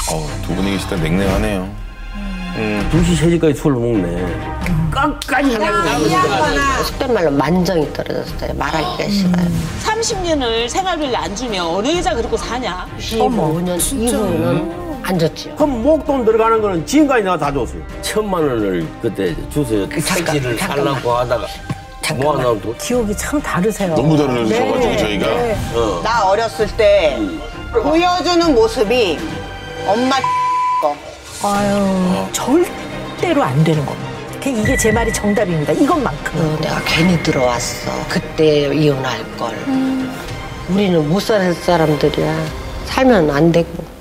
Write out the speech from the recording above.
두 분이 계실 때 냉랭하네요. 2시, 3시까지 술을 먹네. 끝까지 속된 말로 만정이 떨어졌어요. 말하기가 싫어요. 30년을 생활비를 안 주면 어느 여자 그러고 사냐? 15년 이후는 안 줬지요. 그럼 목돈 들어가는 거는 지금까지 내가 다 줬어요. 1,000만 원을 그때 주세요. 택시를 살라고 하다가 모아놔도 기억이 참 다르세요. 너무 다르셔가지고 저희가. 나 어렸을 때 보여주는 모습이 엄마 거. 아유, 절대로 안 되는 겁니다. 이게 제 말이 정답입니다. 이것만큼. 내가 괜히 들어왔어. 그때 이혼할 걸. 우리는 못 살 사람들이야. 살면 안 되고.